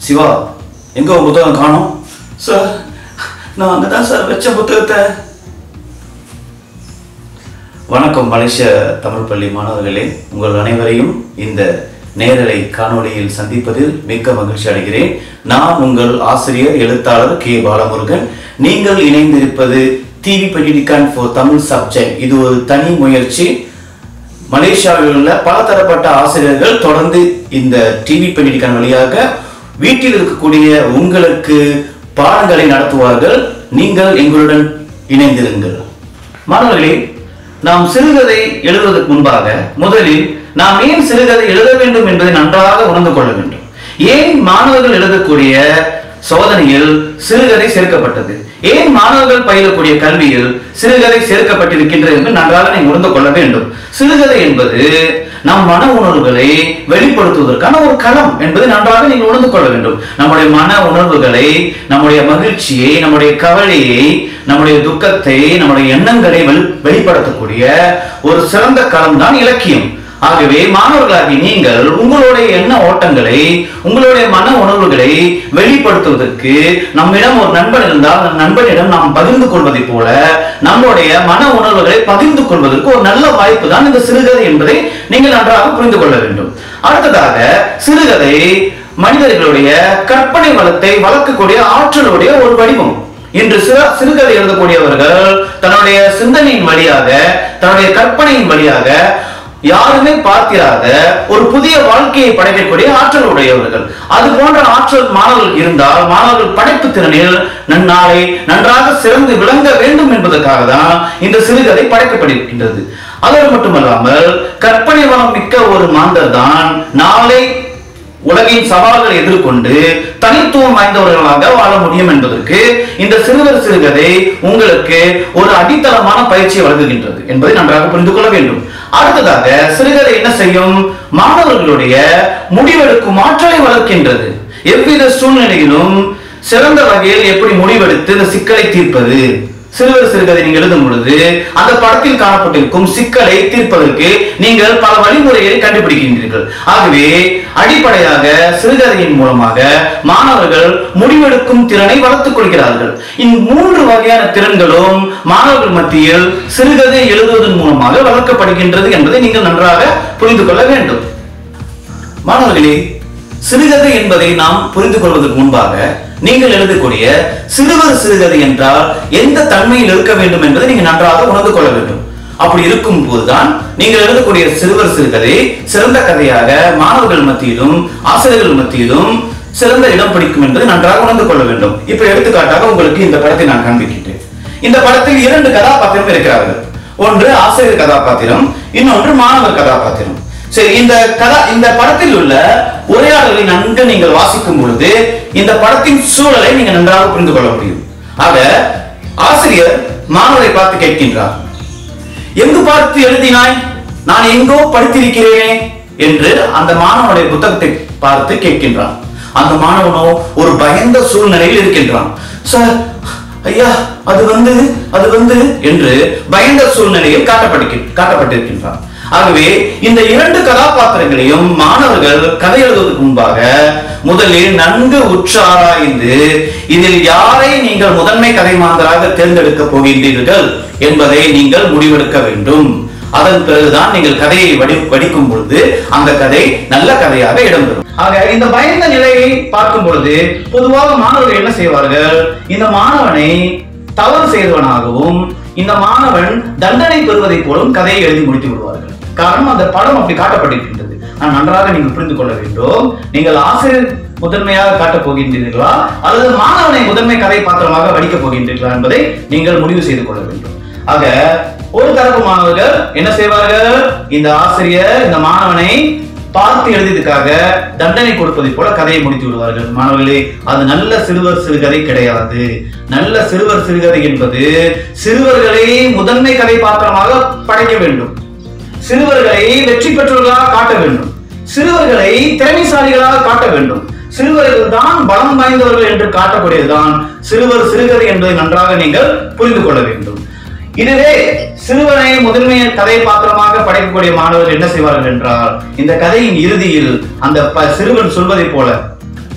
சிவா, எங்க உன் புத்தகம் காணோம்? சார், நான் அங்கதான் சார் வச்ச புத்தகத்தை. வணக்கம் மலேசிய தமிழ் பள்ளி மாணவர்களே, உங்கள் அனைவரையும் இந்த நேரலை காணொளியில் சந்திப்பதில் மிக்க மகிழ்ச்சி அடைகிறேன். நான் உங்கள் ஆசிரியர் எழுத்தாளர் K.Balamurugan. நீங்கள் இணைந்திருப்பது TV Pendidikan for Tamil subject. இது ஒரு தனி முயற்சி. மலேசியாவில் உள்ள பலதரப்பட்ட ஆசிரியர்கள் தொடர்ந்து இந்த டிவி Pendidikan வழியாக வீட்டில் இருக்கக்கூடிய உங்களுக்கு பாடங்களை நடத்துவார்கள். நீங்கள் எங்களுடன் இணைந்திருங்கள். மாணவர்களே, நாம் சிறுகதை எழுதுவதற்கு முன்பாக முதலில் நாம் ஏன் சிறுகதை எழுத வேண்டும் என்பதை நன்றாக உணர்ந்து கொள்ள வேண்டும். ஏன் மாணவர்கள் எழுதக்கூடிய சோதனையில் சிறுகதை சேர்க்கப்பட்டது, ஏன் மாணவர்கள் பயிலக்கூடிய கல்வியில் சிறுகதை சேர்க்கப்பட்டிருக்கின்றது என்று நன்றாக நீங்கள் உணர்ந்து கொள்ள வேண்டும். சிறுகதை என்பது நம் மன உணர்வுகளை வெளிப்படுத்துவதற்கான ஒரு களம் என்பதை நன்றாக நீங்கள் உணர்ந்து கொள்ள வேண்டும். நம்முடைய மன உணர்வுகளை, நம்முடைய மகிழ்ச்சியை, நம்முடைய கவலையை, நம்முடைய துக்கத்தை, நம்முடைய எண்ணங்களை வெளிப்படுத்தக்கூடிய ஒரு சிறந்த களம் தான் இலக்கியம். ஆகவே மாணவர்களாகி நீங்கள் உங்களுடைய எண்ண ஓட்டங்களை, உங்களுடைய மன உணர்வுகளை வெளிப்படுத்துவதற்கு நம்மிடம் ஒரு நண்பன் இருந்தால் அந்த நண்பனிடம் நாம் பகிர்ந்து கொள்வதை போல நம்முடைய மன உணர்வுகளை பகிர்ந்து கொள்வதற்கு ஒரு நல்ல வாய்ப்பு தான் இந்த சிறுகதை என்பதை நீங்கள் நன்றாக புரிந்து கொள்ள வேண்டும். அடுத்ததாக, சிறுகதை மனிதர்களுடைய கற்பனை வளத்தை வளர்க்கக்கூடிய ஆற்றலுடைய ஒரு வடிவம். இன்று சிறுகதை எழுதக்கூடியவர்கள் தன்னுடைய சிந்தனையின் வழியாக, தன்னுடைய கற்பனையின் வழியாக யாருமே பார்த்திராத ஒரு புதிய வாழ்க்கையை படைக்கக்கூடிய ஆற்றல் உடையவர்கள். அது போன்ற ஆற்றல் மாணவர்கள் இருந்தால் மாணவர்கள் படைப்பு திறனில் நாளை நன்றாக சிறந்து விளங்க வேண்டும் என்பதற்காக தான் இந்த சிறுகதை படைக்கப்படுகின்றது. அதோடு மட்டுமல்லாமல் கற்பனை வளம் மிக்க ஒரு மாந்தர் தான் நாளை உலகின் சவால்களை எதிர்கொண்டு தனித்துவம் வாய்ந்தவர்களாக வாழ முடியும் என்பதற்கு இந்த சிறுவர் சிறுகதை உங்களுக்கு ஒரு அடித்தளமான பயிற்சியை வழங்குகின்றது என்பதை நன்றாக புரிந்து கொள்ள வேண்டும். அடுத்ததாக, சிறுகதை என்ன செய்யும்? மாணவர்களுடைய முடிவெடுக்கும் ஆற்றலை வளர்க்கின்றது. எவ்வித சூழ்நிலையிலும் சிறந்த வகையில் எப்படி முடிவெடுத்து இந்த சிக்கலை தீர்ப்பது. சிறுவர் சிறுகதை நீங்கள் எழுதும் பொழுது அந்த படத்தில் காணப்பட்டிருக்கும் சிக்கலை தீர்ப்பதற்கு நீங்கள் பல வழிமுறைகளை கண்டுபிடிக்கின்றீர்கள். ஆகவே அடிப்படையாக சிறுகதையின் மூலமாக மாணவர்கள் முடிவெடுக்கும் திறனை வளர்த்துக் கொள்கிறார்கள். இந்த 3 வகையான திறன்களும் மாணவர்கள் மத்தியில் சிறுகதை எழுதுவதன் மூலமாக வளர்க்கப்படுகின்றது என்பதை நீங்கள் நன்றாக புரிந்து கொள்ள வேண்டும். மாணவர்களே, சிறுகதை என்பதை நாம் புரிந்து கொள்வதற்கு முன்பாக நீங்கள் எழுதக்கூடிய சிறுவர் சிறுகதை என்றால் எந்த தன்மையில் இருக்க வேண்டும் என்பதை நீங்கள் நன்றாக உணர்ந்து கொள்ள வேண்டும். அப்படி இருக்கும் போதுதான் நீங்கள் எழுதக்கூடிய சிறுவர் சிறுகதை சிறந்த கதையாக மாணவர்கள் மத்தியிலும் ஆசிரியர்கள் மத்தியிலும் சிறந்த இடம் பிடிக்கும் என்பதை நன்றாக உணர்ந்து கொள்ள வேண்டும். இப்ப எடுத்துக்காட்டாக உங்களுக்கு இந்த படத்தை நான் காண்பிக்கின்றேன். இந்த படத்தில் 2 கதாபாத்திரம் இருக்கிறார்கள். ஒன்று ஆசிரியர் கதாபாத்திரம், இன்னொன்று மாணவர் கதாபாத்திரம். சரி, இந்த படத்தில் உள்ள உரையாடலை நன்கு நீங்கள் வாசிக்கும் பொழுது இந்த படத்தின் சூழலை நீங்கள் நன்றாக புரிந்து கொள்ள முடியும். ஆக ஆசிரியர் மாணவரை பார்த்து கேட்கின்றார், எங்கு பார்த்து எழுதினாய்? நான் எங்கோ படித்திருக்கிறேனே என்று அந்த மாணவனுடைய புத்தகத்தை பார்த்து கேட்கின்றான். அந்த மாணவனோ ஒரு பயந்த சூழ்நிலையில் இருக்கின்றான். சார், ஐயா, அது வந்து என்று பயந்த சூழ்நிலையில் காட்டப்பட்டிருக்கின்றான். ஆகவே இந்த 2 கதாபாத்திரங்களையும் மாணவர்கள் கதை எழுதுவதற்கு முன்பாக முதலில் நன்கு உற்று ஆராய்ந்து இதில் யாரை நீங்கள் முதன்மை கதை மாந்தராக தேர்ந்தெடுக்க போகின்றீர்கள் என்பதை நீங்கள் முடிவெடுக்க வேண்டும். அதன் பிறகுதான் நீங்கள் கதையை வடிக்கும் பொழுது அந்த கதை நல்ல கதையாக இடம்பெறும். ஆக இந்த பயந்த நிலையை பார்க்கும் பொழுது பொதுவாக மாணவர்கள் என்ன செய்வார்கள்? இந்த மாணவனை தவறு செய்தவனாகவும் இந்த மாணவன் தண்டனை பெறுவதை போலும் கதையை எழுதி முடித்து விடுவார்கள். காரணம், அந்த படம் அப்படி காட்டப்பட்டிருக்கின்றது. நான் நன்றாக நீங்கள் புரிந்து கொள்ள வேண்டும். நீங்கள் ஆசிரியர் முதன்மையாக காட்டப் போகின்றீர்களா அல்லது மாணவனை முதன்மை கதை பாத்திரமாக வடிக்கப் போகின்றீர்களா என்பதை நீங்கள் முடிவு செய்து கொள்ள வேண்டும். ஆக ஒரு தரப்பு மாணவர்கள் என்ன செய்வார்கள்? இந்த ஆசிரியர் இந்த மாணவனை பார்த்து எழுதியதுக்காக தண்டனை கொடுப்பதை போல கதையை முடித்து விடுவார்கள். மாணவர்களே, அது நல்ல சிறுவர் சிறுகதை கிடையாது. நல்ல சிறுவர் சிறுகதை என்பது சிறுவர்களை முதன்மை கதை பாத்திரமாக படைக்க வேண்டும், சிறுவர்களை வெற்றி பெற்றவர்களாக காட்ட வேண்டும், சிறுவர்களை திறமைசாலிகளாக காட்ட வேண்டும், சிறுவர்கள் தான் பலம் வாய்ந்தவர்கள் என்று காட்டக்கூடியதுதான் சிறுவர் சிறுகதை என்பதை நன்றாக நீங்கள் புரிந்து கொள்ள வேண்டும். இதுவே சிறுவனை முதன்மை கதை பாத்திரமாக படைக்கக்கூடிய மாணவர்கள் என்ன செய்வார்கள் என்றால், இந்த கதையின் இறுதியில் அந்த சிறுவன் சொல்வதை போல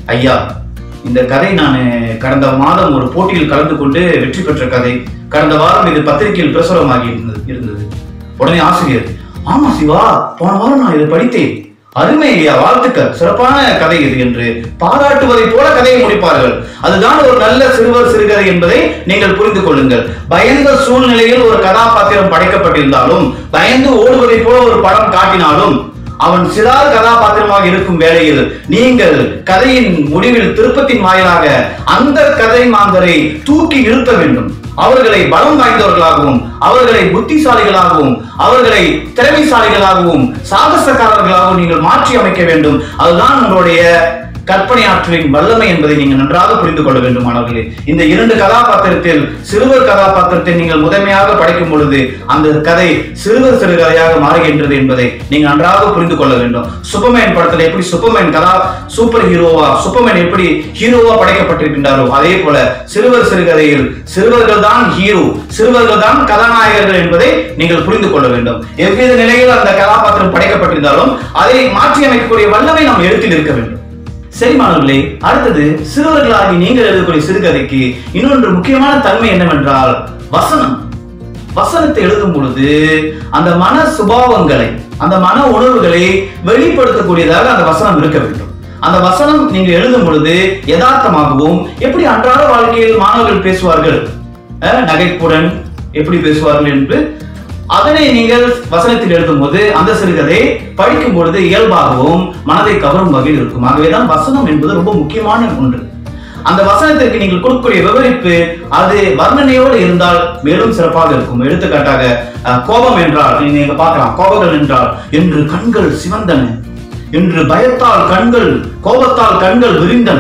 ஐயா, இந்த கதை நான் கடந்த மாதம் ஒரு போட்டியில் கலந்து கொண்டு வெற்றி பெற்ற கதை. கடந்த வாரம் இது பத்திரிகையில் பிரசுரமாகி இருந்தது. உடனே ஆசிரியர், ஆமா சிவா, போன வாரம் நான் இதை படித்தேன், அருமை ஐயா, வாழ்த்துக்கள், சிறப்பான கதை இது என்று பாராட்டுவதை போல கதையை முடிப்பார்கள். அதுதான் ஒரு நல்ல சிறுவர் சிறுகதை என்பதை நீங்கள் புரிந்து கொள்ளுங்கள். பயந்த சூழ்நிலையில் ஒரு கதாபாத்திரம் படைக்கப்பட்டிருந்தாலும், பயந்து ஓடுவதை போல ஒரு படம் காட்டினாலும், அவன் சிறார் கதாபாத்திரமாக இருக்கும் வேளையில் நீங்கள் கதையின் முடிவில் திருப்பத்தின் வாயிலாக அந்த கதை மாந்தரை தூக்கி நிறுத்த வேண்டும். அவர்களை பலம் வாய்ந்தவர்களாகவும், அவர்களை புத்திசாலிகளாகவும், அவர்களை திறமைசாலிகளாகவும், சாகசக்காரர்களாகவும் நீங்கள் மாற்றி அமைக்க வேண்டும். அதுதான் உங்களுடைய கற்பனை ஆற்றலின் வல்லமை என்பதை நீங்கள் நன்றாக புரிந்து கொள்ள வேண்டும். மாணவர்களே, இந்த இரண்டு கதாபாத்திரத்தில் சிறுவர் கதாபாத்திரத்தை நீங்கள் முதன்மையாக படைக்கும் பொழுது அந்த கதை சிறுவர் சிறுகதையாக மாறுகின்றது என்பதை நீங்கள் நன்றாக புரிந்து கொள்ள வேண்டும். சூப்பர்மேன் படத்தில் எப்படி சூப்பர்மேன் சூப்பர் ஹீரோவா, சூப்பர்மேன் எப்படி ஹீரோவா படைக்கப்பட்டிருக்கின்றாரோ, அதே போல சிறுவர் சிறுகதையில் சிறுவர்கள் தான் ஹீரோ, சிறுவர்கள் தான் கதாநாயகர்கள் என்பதை நீங்கள் புரிந்து கொள்ள வேண்டும். எவ்வித நிலையில் அந்த கதாபாத்திரம் படைக்கப்பட்டிருந்தாலும் அதை மாற்றி அமைக்கக்கூடிய வல்லமை நாம் எழுத்தில் இருக்க வேண்டும். சரி மாணவர்களே, அடுத்தது சிறுவர்களாகி நீங்கள் எழுதக்கூடிய சிறுகதைக்கு இன்னொன்று முக்கியமான தன்மை என்னவென்றால் வசனம். வசனத்தை எழுதும் பொழுது அந்த மன சுபாவங்களை, அந்த மன உணர்வுகளை வெளிப்படுத்தக்கூடியதாக அந்த வசனம் இருக்க வேண்டும். அந்த வசனம் நீங்க எழுதும் பொழுது யதார்த்தமாகவும், எப்படி அன்றாட வாழ்க்கையில் மாணவர்கள் பேசுவார்கள், நகைப்புடன் எப்படி பேசுவார்கள் என்று அதனை நீங்கள் வசனத்தில் எழுதும் போது அந்த சிறுகதை படிக்கும் பொழுது இயல்பாகவும் மனதை கவரும் வகையில் இருக்கும். ஆகவேதான் வசனம் என்பது ரொம்ப முக்கியமான ஒன்று. அந்த வசனத்திற்கு நீங்கள் கொடுக்கக்கூடிய விவரிப்பு அது வர்ணனையோடு இருந்தால் மேலும் சிறப்பாக இருக்கும். எடுத்துக்காட்டாக கோபம் என்றால் நீங்க பார்க்கலாம், கோபங்கள் என்றால் என்று கண்கள் சிவந்தன, என்று பயத்தால் கண்கள், கோபத்தால் கண்கள் விரிந்தன,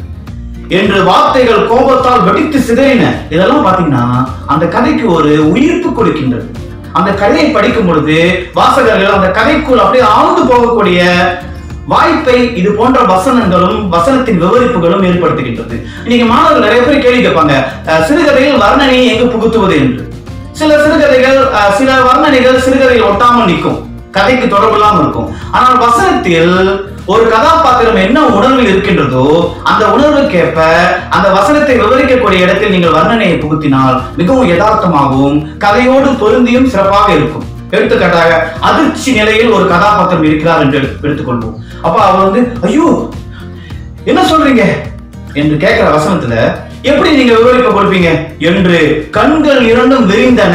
என்று வார்த்தைகள் கோபத்தால் வெடித்து சிதறின. இதெல்லாம் பாத்தீங்கன்னா அந்த கதைக்கு ஒரு உயிர்ப்பு கொடுக்கின்றது. அந்த கதையை படிக்கும் பொழுது வாசகர்கள் அந்த கதைக்குள் அப்படியே ஆழ்ந்து போகக்கூடிய வாய்ப்பை இது போன்ற வசனங்களும் வசனத்தின் விவரிப்புகளும் ஏற்படுத்துகின்றது. இன்னைக்கு மாணவர்கள் நிறைய பேர் கேள்வி கேட்பாங்க, சிறுகதையில் வர்ணனையை எங்கு புகுத்துவது என்று. சில சிறுகதைகள், சில வர்ணனைகள் சிறுகதையில் ஒட்டாமல் நிற்கும், கதைக்கு தொடர்பு இல்லாமல் இருக்கும். ஆனால் வசனத்தில் ஒரு கதாபாத்திரம் என்ன உணர்வில் இருக்கின்றதோ அந்த உணர்வுக்கேற்ப அந்த வசனத்தை விவரிக்கக்கூடிய இடத்தில் நீங்கள் வர்ணனையை புகுத்தினால் மிகவும் யதார்த்தமாகவும் கதையோடு பொருந்தியும் சிறப்பாக இருக்கும். எடுத்துக்காட்டாக அதிர்ச்சி நிலையில் ஒரு கதாபாத்திரம் இருக்கிறார் என்று எடுத்துக்கொள்வோம். அப்ப அவர் வந்து ஐயோ என்ன சொல்றீங்க என்று கேட்கிற வசனத்துல எப்படி நீங்க விவரிக்க கொடுப்பீங்க? என்று கண்கள் இரண்டும் விரிந்தன,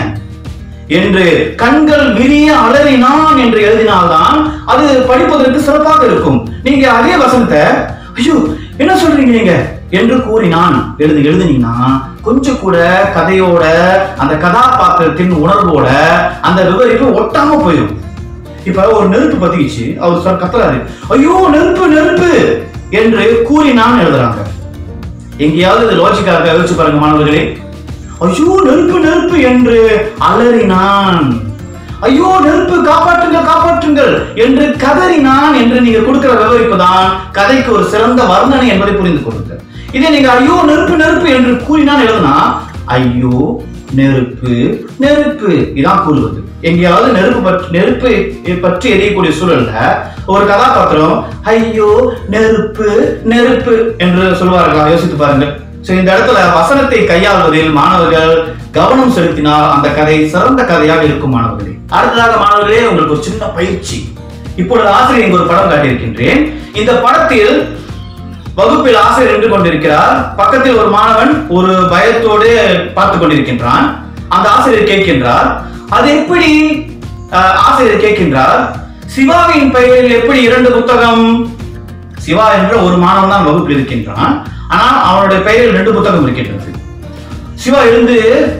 என்று கண்கள் விரிய அலறினான் என்று எழுதினால்தான் அது படிப்பதற்கு சிறப்பாக இருக்கும். நீங்க அதே வசனத்தை ஐயோ என்ன சொல்றீங்க நீங்க என்று கூறினான் எழுதினீங்கன்னா கொஞ்சம் கூட கதையோட அந்த கதாபாத்திரத்தின் உணர்வோட அந்த விவரிப்பு ஒட்டாம போயிடும். இப்ப ஒரு நெருப்பு பத்திக்கிச்சு, அவர் கத்துறாரு, ஐயோ நெருப்பு நெருப்பு என்று கூறினான் எழுதுறாங்க. எங்கேயாவது இது லாஜிக்காக யோசிச்சு பாருங்க மாணவர்களே. ஐயோ நெருப்பு நெருப்பு என்று அலறினான், ஐயோ நெருப்பு காப்பாற்றுங்கள் காப்பாற்றுங்கள் என்று கதறினான் என்று நீங்க கொடுக்கிற விவரிப்பு தான் கதைக்கு ஒரு சிறந்த வர்ணனை என்பதை புரிந்து கொள்ளுங்க. இதே நீங்க ஐயோ நெருப்பு நெருப்பு என்று கூறினான் எழுதுனா ஐயோ நெருப்பு நெருப்பு இதான் கூறுவது. எங்கேயாவது நெருப்பை பற்றி எரியக்கூடிய சூழல்ல ஒரு கதாபாத்திரம் ஐயோ நெருப்பு நெருப்பு என்று சொல்வார்களா? யோசித்து பாருங்க. இந்த இடத்துல வசனத்தை கையாள்வதில் மாணவர்கள் கவனம் செலுத்தினால் அந்த கதை சிறந்த கதையாக இருக்கும். மாணவர்களே, அடுத்ததாக மாணவர்களே உங்களுக்கு ஒரு சின்ன பயிற்சி. இப்பொழுது ஆசிரியர் ஒரு படம் காட்டியிருக்கின்றேன். இந்த படத்தில் வகுப்பில் ஆசிரியர் நின்று கொண்டிருக்கிறார். பக்கத்தில் ஒரு மாணவன் ஒரு பயத்தோடு பார்த்து கொண்டிருக்கின்றான். அந்த ஆசிரியர் கேட்கின்றார், அது எப்படி? ஆசிரியர் கேட்கின்றார், சிவாவின் பெயரில் எப்படி 2 புத்தகம்? சிவா என்ற ஒரு மாணவன் தான் வகுப்பில் இருக்கின்றான். ஆனால் அவனுடைய பெயரில் 2 புத்தகம் இருக்கின்றது. சிவா எழுந்து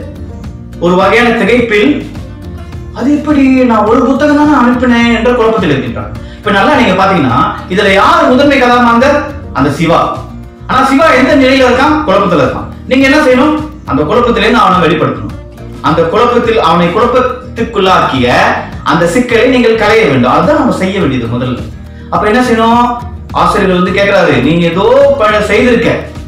ஒரு வகையான திகைப்பில், அது எப்படி, நான் ஒரு புத்தகம் தானே அனுப்பினேன் என்ற குழப்பத்தில் இருக்கின்றான். இப்ப நல்லா நீங்க பாத்தீங்கன்னா இதுல யார் முதன்மை கதாபாத்திரம்? அந்த சிவா. ஆனா சிவா எந்த நிலையில இருக்கான்? குழப்பத்துல இருக்கான். நீங்க என்ன செய்யணும்? அந்த குழப்பத்திலிருந்து அவனை வெளிப்படுத்தணும். அந்த குழப்பத்தில் அவனை குழப்பத்துக்குள்ளாக்கிய அந்த சிக்கலை நீங்கள் களைய வேண்டும். அதுதான் நம்ம செய்ய வேண்டியது முதல்ல. அப்ப என்ன செய்யணும்? ஆசிரியர்கள் வந்து கேட்கிறாரு, நீங்க ஏதோ செய்திருக்க,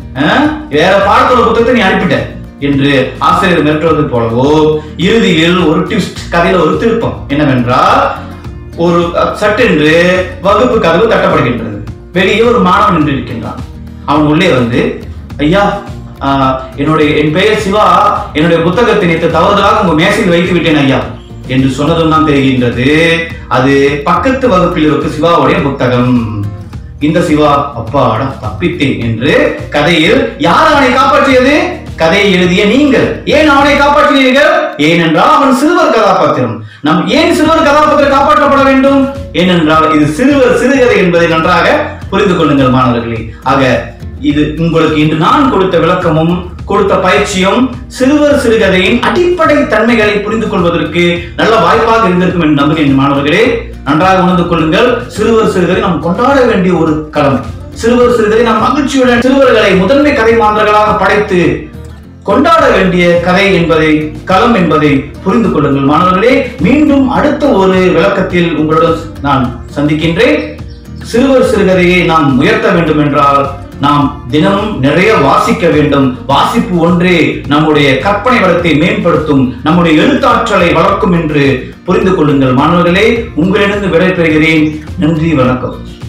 வேற பாடத்தோட புத்தகத்தை நீ அனுப்பிட்ட என்று ஆசிரியர் மிரட்டுவது போலவோ இறுதியில் ஒரு ட்விஸ்ட், கதையில ஒரு திருப்பம் என்னவென்றால் ஒரு சட்டென்று வகுப்பு கதவு தட்டப்படுகின்றது. வெளியே ஒரு மாணவன் நின்று இருக்கின்றான். அவன் உள்ளே வந்து, ஐயா, என் பெயர் சிவா, என்னுடைய புத்தகத்தை நேற்று தவறுதலாக உங்க மேசையில் வைத்து விட்டேன் ஐயா என்று சொன்னதும் தான் தெரிகின்றது அது பக்கத்து வகுப்பில் இருக்க சிவாவுடைய புத்தகம். இந்த சிவா, அப்பாடா தப்பித்தேன் என்று கதையில் யார் அவனை காப்பாற்றியது? கதையை எழுதிய நீங்கள். ஏன் அவனை காப்பாற்றினீர்கள்? ஏனென்றால் அவன் சிறுவர் கதாபாத்திரம். நாம் ஏன் சிறுவர் கதாபாத்திரம் காப்பாற்றப்பட வேண்டும்? ஏனென்றால் இது சிறுவர் சிறுகதை என்பதை நன்றாக புரிந்து கொள்ளுங்கள் மாணவர்களே. ஆக இது உங்களுக்கு இன்று நான் கொடுத்த விளக்கமும் கொடுத்த பயிற்சியும் சிறுவர் சிறுகதையின் அடிப்படை தன்மைகளை புரிந்து கொள்வதற்கு நல்ல வாய்ப்பாக இருந்திருக்கும் என்று நம்புகிறேன் மாணவர்களே. நன்றாக உணர்ந்து கொள்ளுங்கள். சிறுவர் சிறுகதை நாம் கொண்டாட வேண்டிய ஒரு களம். சிறுவர் சிறுகதை நாம் மகிழ்ச்சியுடன் சிறுவர்களை முதன்மை கதை மாந்தர்களாக படைத்து கொண்டாட வேண்டிய கதை என்பதை களம் என்பதை புரிந்து கொள்ளுங்கள் மாணவர்களே. மீண்டும் அடுத்த ஒரு விளக்கத்தில் உங்களுடன் நான் சந்திக்கின்றேன். சிறுவர் சிறுகதையை நாம் உயர்த்த வேண்டும் என்றால் நாம் தினமும் நிறைய வாசிக்க வேண்டும். வாசிப்பு ஒன்றே நம்முடைய கற்பனை வளத்தை மேம்படுத்தும், நம்முடைய எழுத்தாற்றலை வளர்க்கும் என்று புரிந்து கொள்ளுங்கள் மாணவர்களே. உங்களிடம் விடை பெறுகிறேன். நன்றி, வணக்கம்.